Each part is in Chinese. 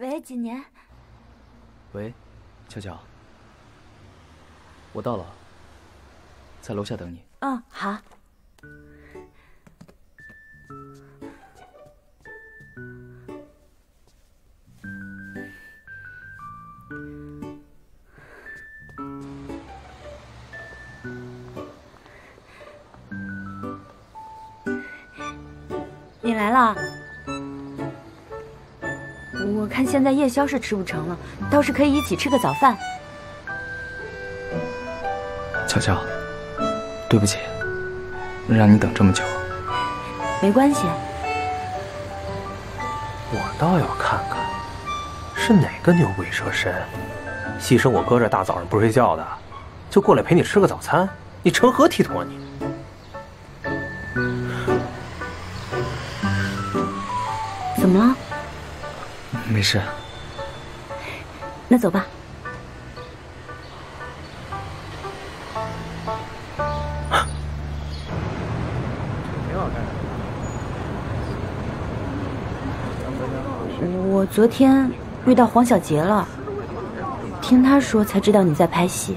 喂，几年？ 喂，巧巧，我到了，在楼下等你。 嗯，好。你来了。我看现在夜宵是吃不成了，倒是可以一起吃个早饭。 巧巧，对不起，让你等这么久。 没关系。 我倒要看看，是哪个牛鬼蛇神，牺牲我哥这大早上不睡觉的，就过来陪你吃个早餐，你成何体统啊你？ 怎么了？ 没事。 那走吧。我昨天遇到黄小杰了，听他说才知道你在拍戏。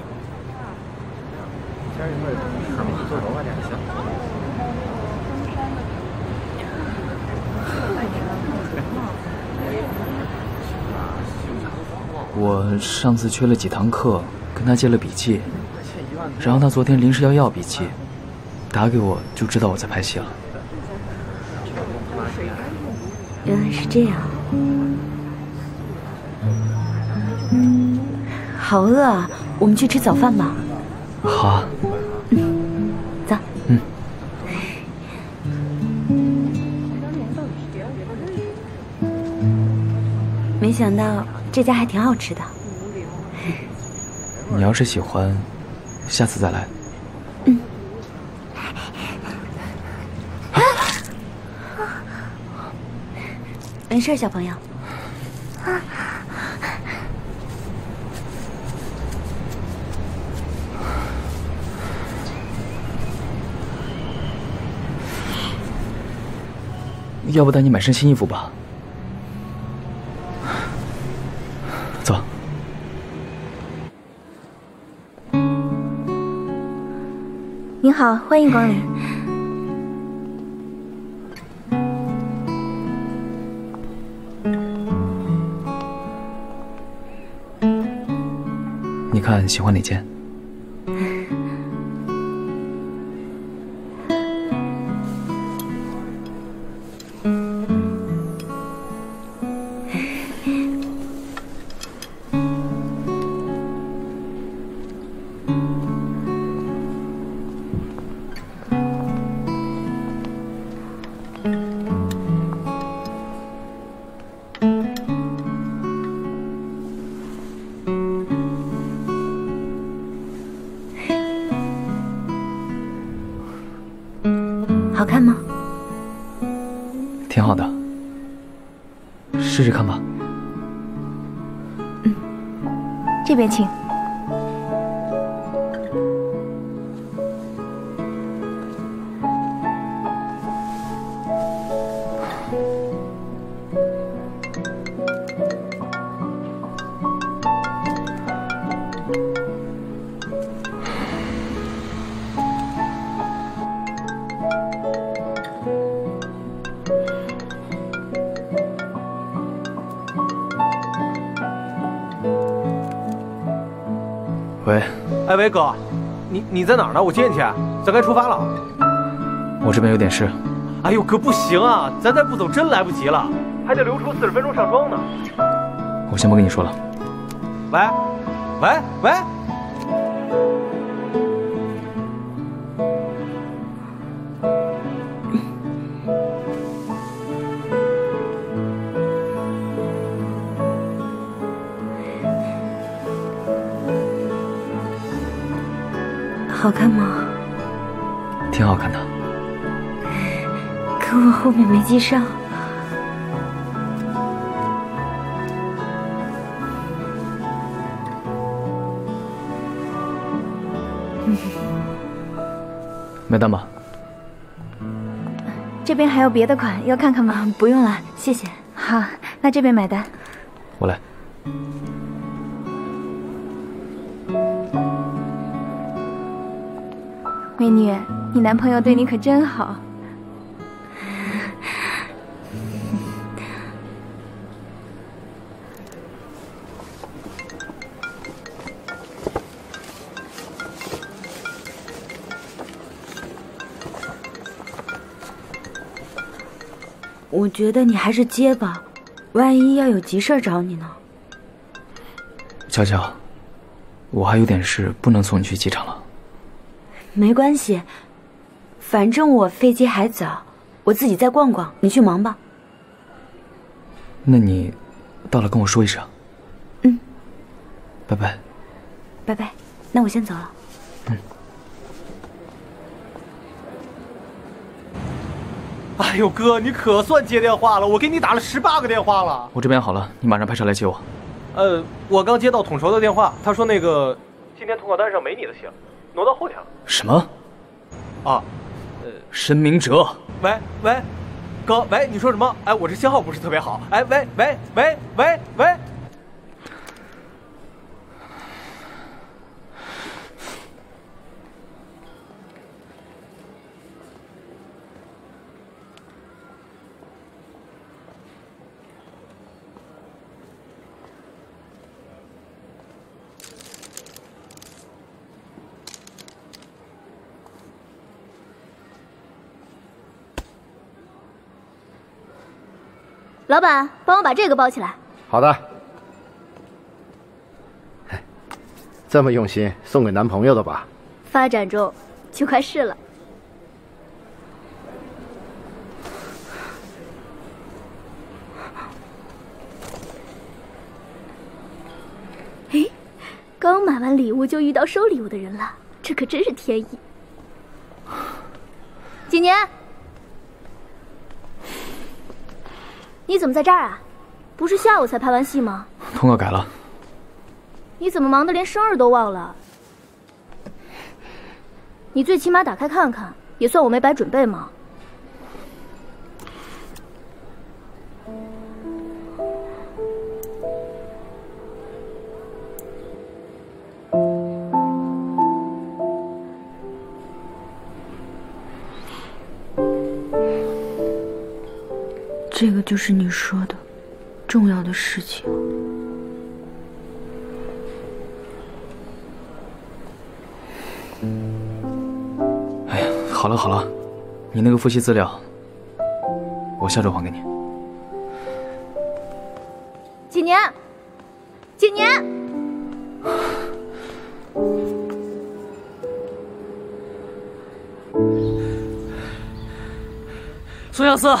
我上次缺了几堂课，跟他借了笔记，然后他昨天临时要笔记，打给我就知道我在拍戏了。 原来是这样。好饿啊，我们去吃早饭吧。 好啊。 走。没想到这家还挺好吃的。 你要是喜欢，下次再来。没事，小朋友。 要不带你买身新衣服吧？走。 您好，欢迎光临。 你看喜欢哪件？ 好看吗？ 挺好的，试试看吧。 这边请。 喂， 哎喂哥，你在哪儿呢？我接你去，咱该出发了。 我这边有点事。 哎呦哥，不行啊，咱再不走真来不及了，还得留出40分钟上妆呢。 我先不跟你说了。 喂，喂喂。 好看吗？ 挺好看的。 可我后面没系上。 买单吧。 这边还有别的款，要看看吗？ 不用了，谢谢。 好，那这边买单。 我来。 美女，你男朋友对你可真好。 我觉得你还是接吧，万一要有急事找你呢。 乔乔，我还有点事，不能送你去机场了。 没关系，反正我飞机还早，我自己再逛逛，你去忙吧。 那你到了跟我说一声。 嗯。 拜拜。 拜拜，那我先走了。 嗯。 哎呦哥，你可算接电话了，我给你打了18个电话了。 我这边好了，你马上派车来接我。 我刚接到统筹的电话，他说那个今天通告单上没你的姓，挪到后天了。 什么？ 啊， 申明哲。 喂，哥，喂，你说什么？哎，我这信号不是特别好。哎，喂。 老板，帮我把这个包起来。 好的。这么用心，送给男朋友的吧？ 发展中，就快是了。嘿，刚买完礼物就遇到收礼物的人了，这可真是天意。几年？你怎么在这儿啊？不是下午才拍完戏吗？ 通告改了。 你怎么忙得连生日都忘了？你最起码打开看看，也算我没白准备嘛。 这个就是你说的重要的事情。 哎呀，好了，你那个复习资料，我下周还给你。 几年？ 宋亚瑟。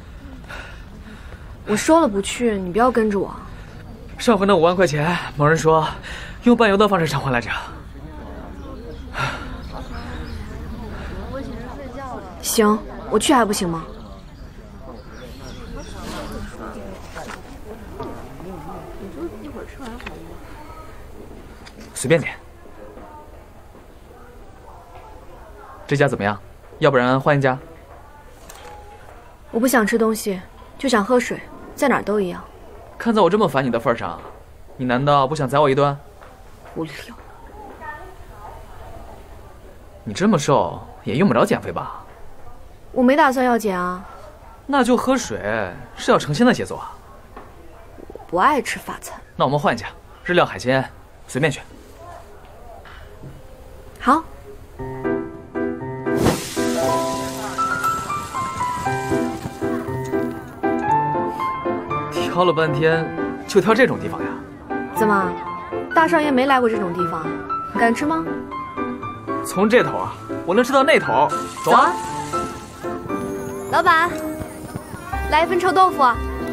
我说了不去，你不要跟着我。 上回那5万块钱，某人说用伴游的方式偿还来着。 行，我去还不行吗？ 随便点。这家怎么样？要不然换一家。 我不想吃东西，就想喝水，在哪儿都一样。 看在我这么烦你的份上，你难道不想宰我一顿？ 无聊。 你这么瘦，也用不着减肥吧？ 我没打算要减啊。 那就喝水，是要成仙的节奏啊。 我不爱吃法餐。 那我们换一家，日料海鲜，随便选。 好。 挑了半天，就挑这种地方呀？ 怎么，大少爷没来过这种地方？敢吃吗？ 从这头啊，我能吃到那头。走啊！ 老板，来一份臭豆腐。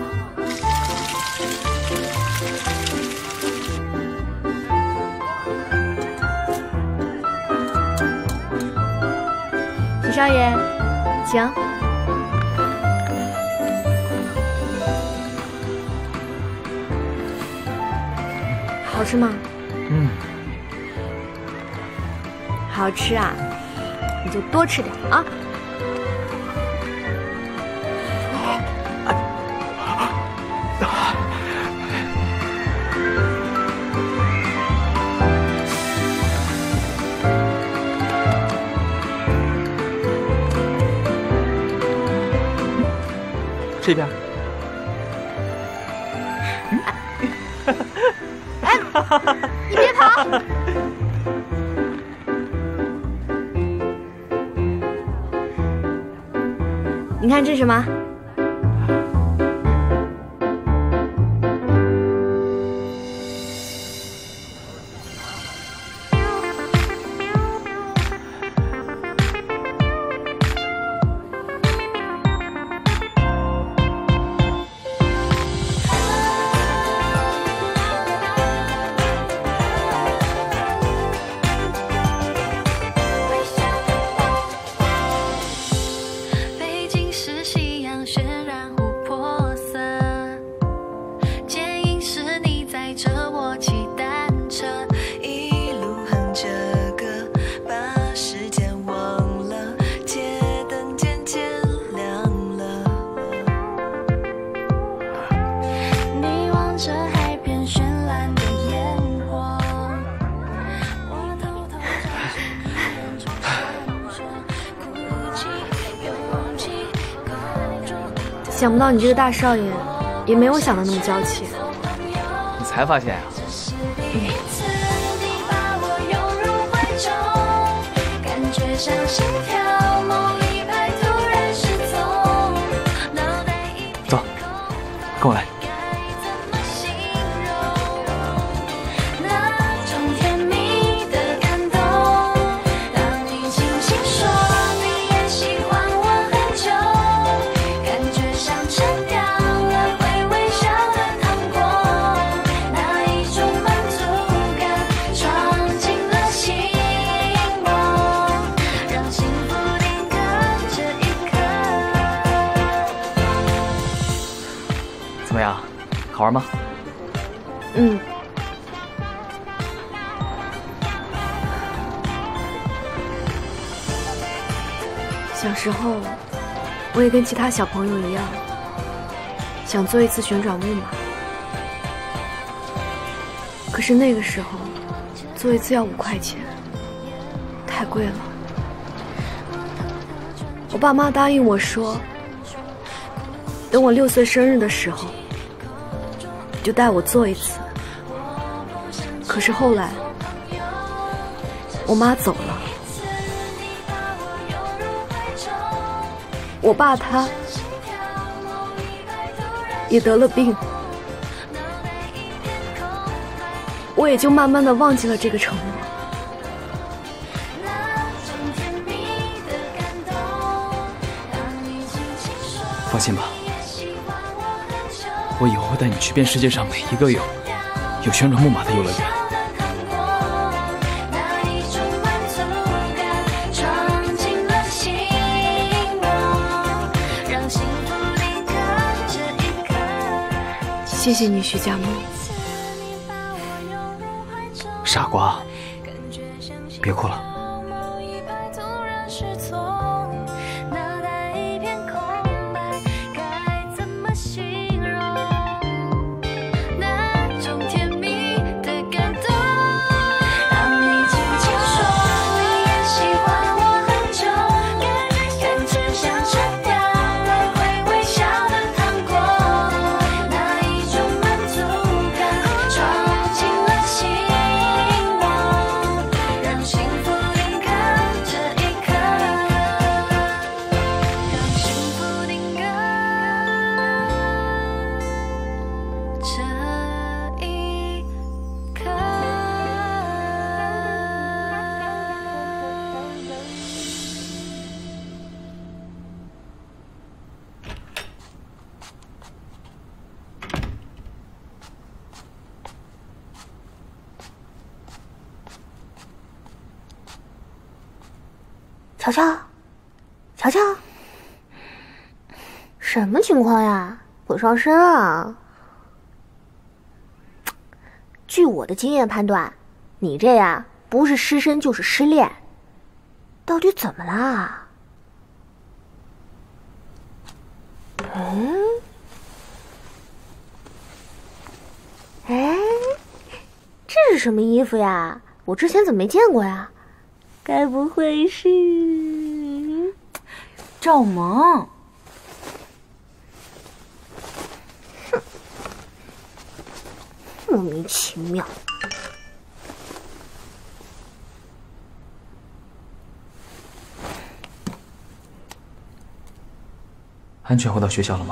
许少爷，请。好吃吗？好吃啊，你就多吃点啊。 这边。 哎，你别跑！ 你看这是什么？想不到你这个大少爷，也没我想的那么娇气。 你才发现呀？走，跟我来。怎么样，好玩吗？ 嗯。小时候，我也跟其他小朋友一样，想做一次旋转木马。可是那个时候，做一次要5块钱，太贵了。我爸妈答应我说，等我6岁生日的时候，就带我做一次。可是后来，我妈走了，我爸他也得了病，我也就慢慢的忘记了这个承诺。 放心吧，我以后会带你去遍世界上每一个有旋转木马的游乐园。 谢谢你，徐佳梦。 傻瓜，别哭了。 乔乔，乔乔，什么情况呀？不上身啊？据我的经验判断，你这呀不是失身就是失恋，到底怎么啦？哎，这是什么衣服呀？我之前怎么没见过呀？该不会是赵萌？ 其妙。 安全回到学校了吗？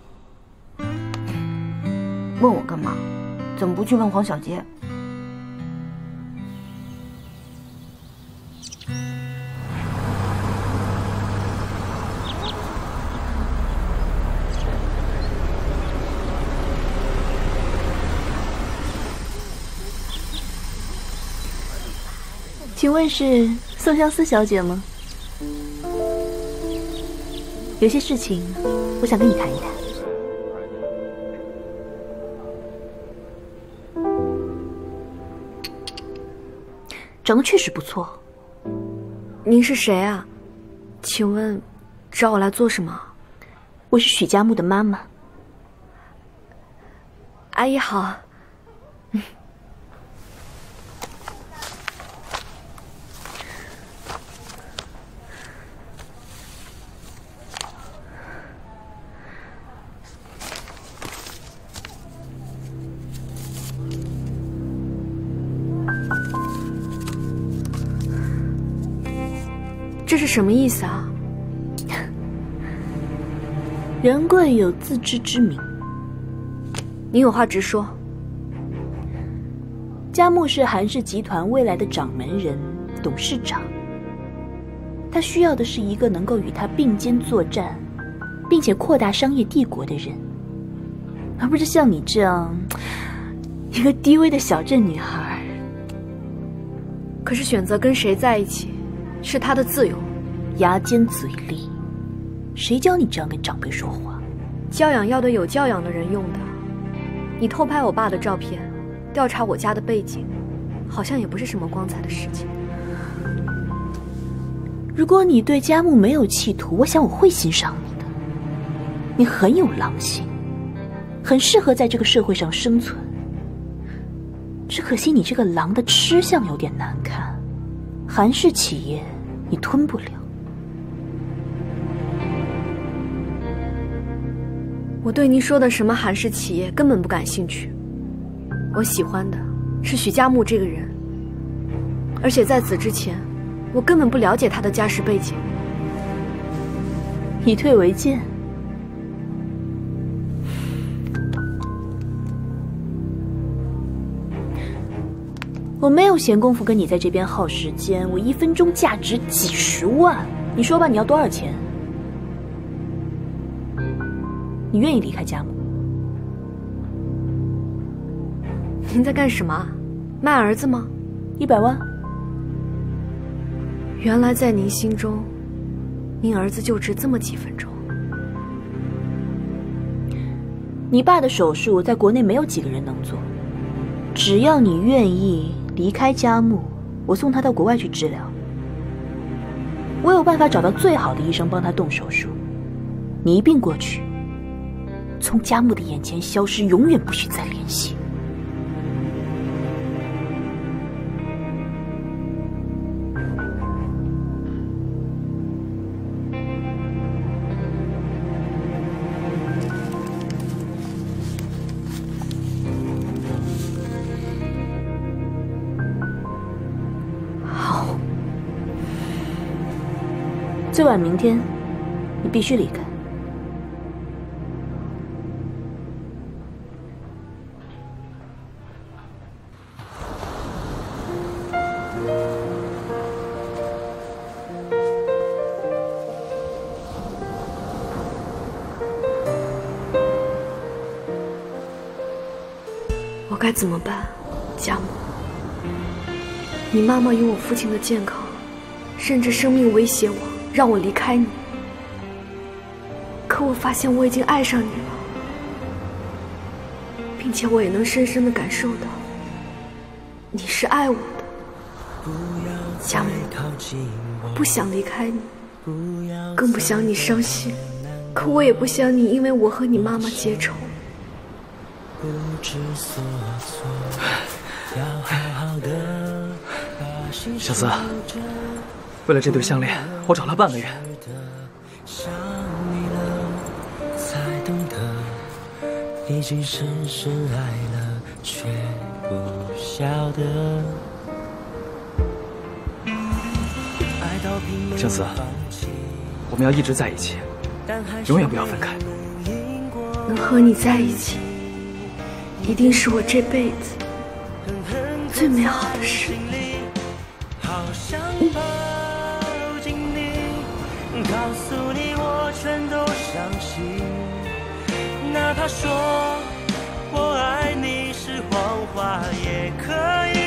问我干嘛？怎么不去问黄小杰？ 请问是宋相思小姐吗？有些事情我想跟你谈一谈。长得确实不错。 您是谁啊？请问找我来做什么？ 我是许家木的妈妈。 阿姨好。这是什么意思啊？ 人贵有自知之明。 你有话直说。 家木是韩氏集团未来的掌门人、董事长，他需要的是一个能够与他并肩作战，并且扩大商业帝国的人，而不是像你这样一个低微的小镇女孩。 可是选择跟谁在一起，是他的自由。 牙尖嘴利，谁教你这样跟长辈说话？ 教养要对有教养的人用的。你偷拍我爸的照片，调查我家的背景，好像也不是什么光彩的事情。 如果你对家木没有企图，我想我会欣赏你的。你很有狼性，很适合在这个社会上生存。只可惜你这个狼的吃相有点难看，韩氏企业你吞不了。 我对您说的什么韩氏企业根本不感兴趣，我喜欢的是许家木这个人，而且在此之前，我根本不了解他的家世背景。 以退为进。我没有闲工夫跟你在这边耗时间，我1分钟价值几十万，你说吧，你要多少钱？你愿意离开家木？ 您在干什么？卖儿子吗 ？100万。 原来在您心中，您儿子就值这么几分钟。 你爸的手术在国内没有几个人能做，只要你愿意离开家木，我送他到国外去治疗。我有办法找到最好的医生帮他动手术，你一并过去，从家木的眼前消失，永远不许再联系。好，最晚明天，你必须离开。 我该怎么办，家木？你妈妈用我父亲的健康，甚至生命威胁我，让我离开你。可我发现我已经爱上你了，并且我也能深深地感受到，你是爱我的。家木，我不想离开你，更不想你伤心，可我也不想你因为我和你妈妈结仇。 小思，为了这对项链，我找了半个月。 已经深深爱了却不晓得。 相思，我们要一直在一起，永远不要分开。 能和你在一起，一定是我这辈子最美好的事。 好想抱紧你，告诉你我全都相信，哪怕说我爱你是谎话也可以。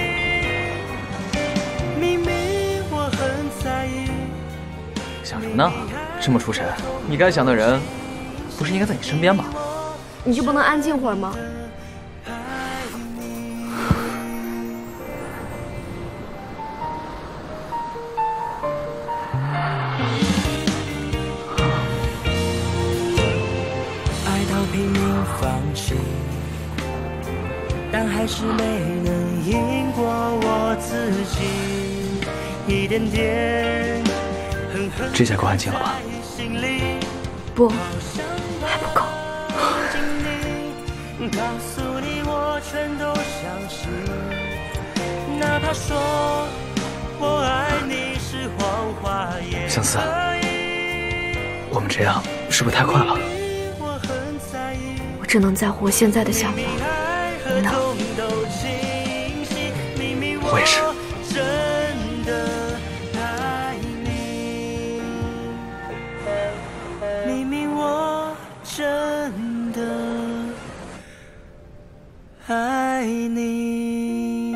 明明我很在意。 想什么呢？这么出神，你该想的人不是应该在你身边吗？ 你就不能安静会儿吗？ 爱到拼命放弃，但还是没能赢过我自己，一点点狠狠这下够安静了吧？ 不，还不够。 告诉你我全都相信，哪怕说我爱你是谎话也相思，我们这样是不是太快了？ 我只能在乎我现在的想法，你呢？ 我也是。 明明我真的爱你。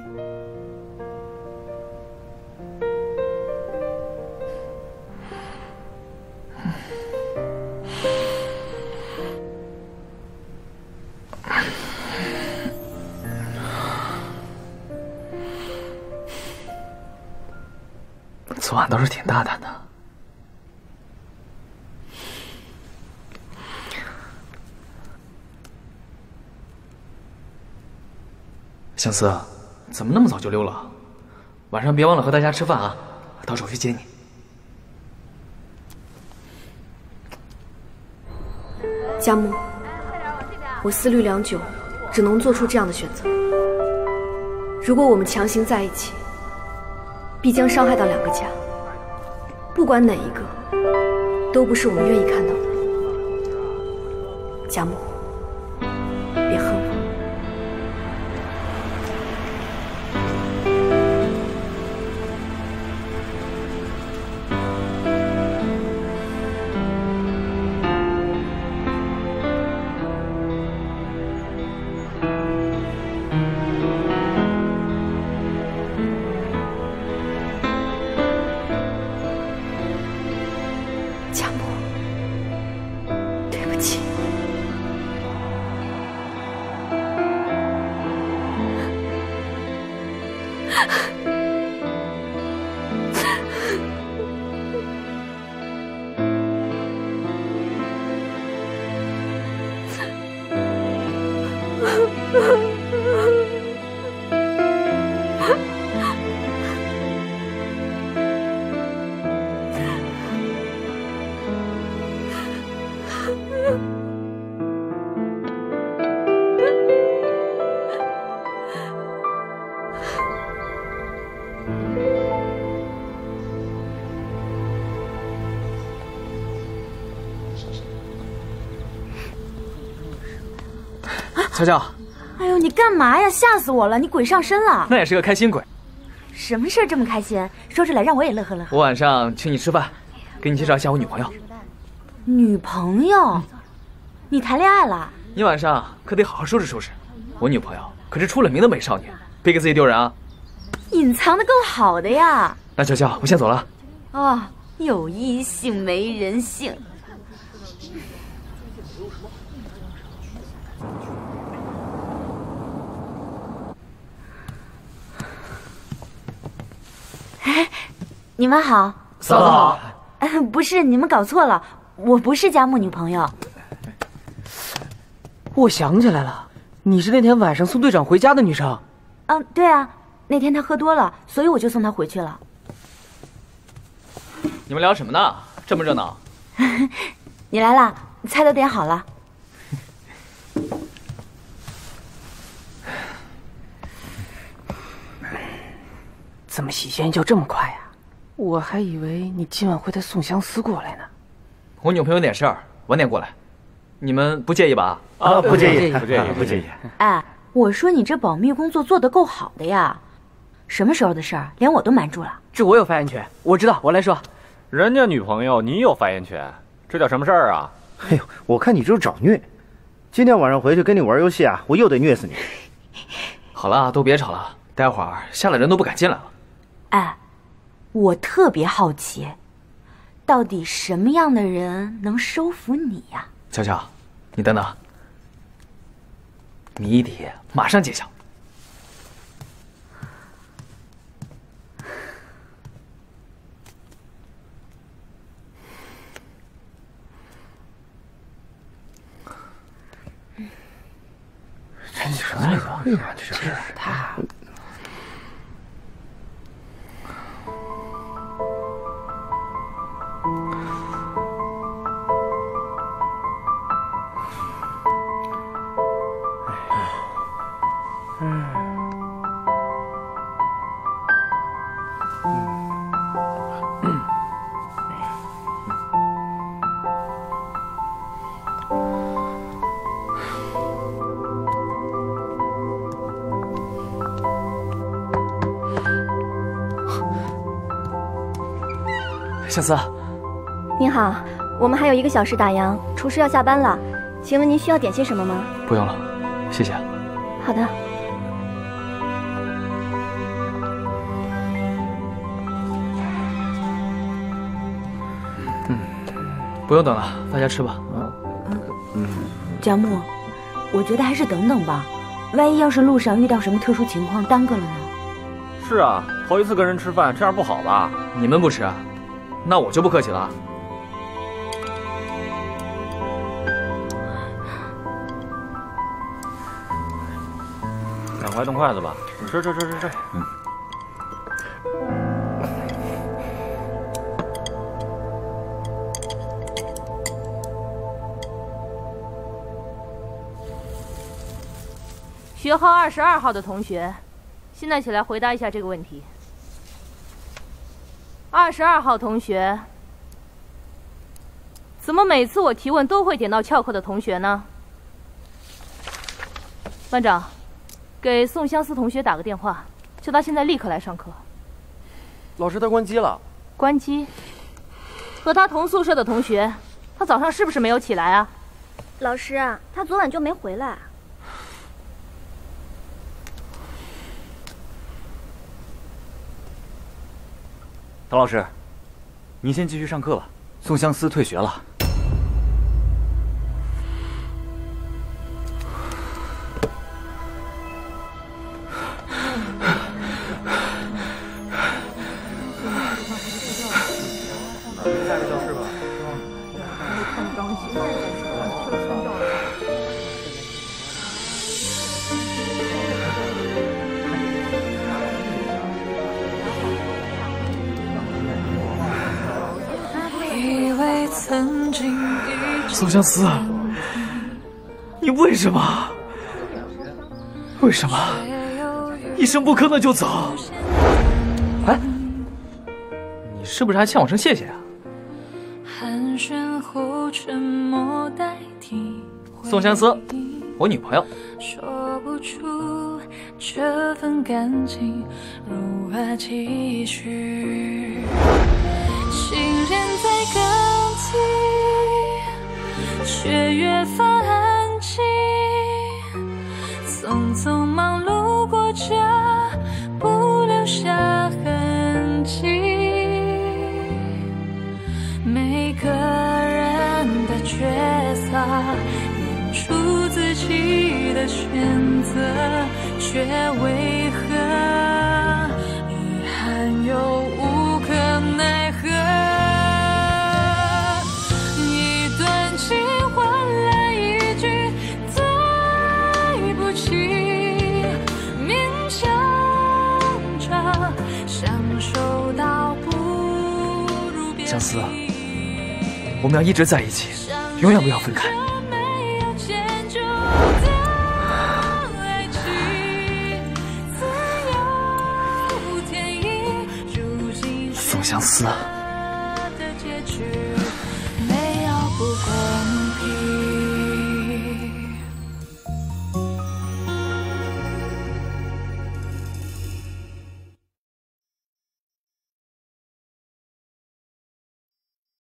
昨晚倒是挺大胆的。相思，怎么那么早就溜了？晚上别忘了和大家吃饭啊！到时候去接你。 佳木，我思虑良久，只能做出这样的选择。如果我们强行在一起，必将伤害到两个家，不管哪一个，都不是我们愿意看到的。佳木，别恨我。 乔乔， 哎呦，你干嘛呀？吓死我了！你鬼上身了？ 那也是个开心鬼。 什么事儿这么开心？说出来让我也乐呵乐呵。 我晚上请你吃饭，给你介绍一下我女朋友。 女朋友？你谈恋爱了？ 你晚上可得好好收拾收拾。我女朋友可是出了名的美少女，别给自己丢人啊！ 隐藏的够好的呀。 那乔乔，我先走了。 哦，有异性没人性。哎，你们好。 嫂子好。 不是，你们搞错了，我不是佳木女朋友。 我想起来了，你是那天晚上送队长回家的女生。 嗯，对啊，那天他喝多了，所以我就送他回去了。 你们聊什么呢？这么热闹。 你来了，菜都点好了。 怎么喜仙就这么快呀？我还以为你今晚会带宋相思过来呢。 我女朋友有点事儿，晚点过来，你们不介意吧？ 啊，不介意， 不介意， 不介意。 哎，我说你这保密工作做得够好的呀，什么时候的事儿，连我都瞒住了。 这我有发言权，我知道，我来说。 人家女朋友，你有发言权，这叫什么事儿啊？ 哎呦，我看你就是找虐。今天晚上回去跟你玩游戏啊，我又得虐死你。 好了，都别吵了，待会儿下来人都不敢进来了。 哎，我特别好奇，到底什么样的人能收服你呀？ 乔乔，你等等，谜底马上揭晓。 这什么会呀？这是他。 相思， 您好，我们还有1个小时打烊，厨师要下班了，请问您需要点些什么吗？ 不用了，谢谢。 好的。 不用等了，大家吃吧。 佳木，我觉得还是等等吧，万一要是路上遇到什么特殊情况耽搁了呢？ 是啊，头一次跟人吃饭，这样不好吧？ 你们不吃，那我就不客气了。 赶快动筷子吧，吃。 学号22号的同学，现在起来回答一下这个问题。22号同学，怎么每次我提问都会点到翘课的同学呢？班长，给宋相思同学打个电话，叫他现在立刻来上课。 老师，他关机了。 关机？和他同宿舍的同学，他早上是不是没有起来啊？ 老师，他昨晚就没回来。 唐老师，您先继续上课吧。宋相思退学了。 下个教室吧。 宋相思，你为什么一声不吭的就走？哎，你是不是还欠我声谢谢啊？宋相思，我女朋友。 说不出这份感情如何继续，信任在更替，却越发安静。匆匆忙碌过这，不留下痕迹。每个人的角色，演出自己的选择，却为何遗憾又无可奈何？一段情换来一句对不起，勉强着享受到不如别离。 相思，我们要一直在一起，永远不要分开。 相思。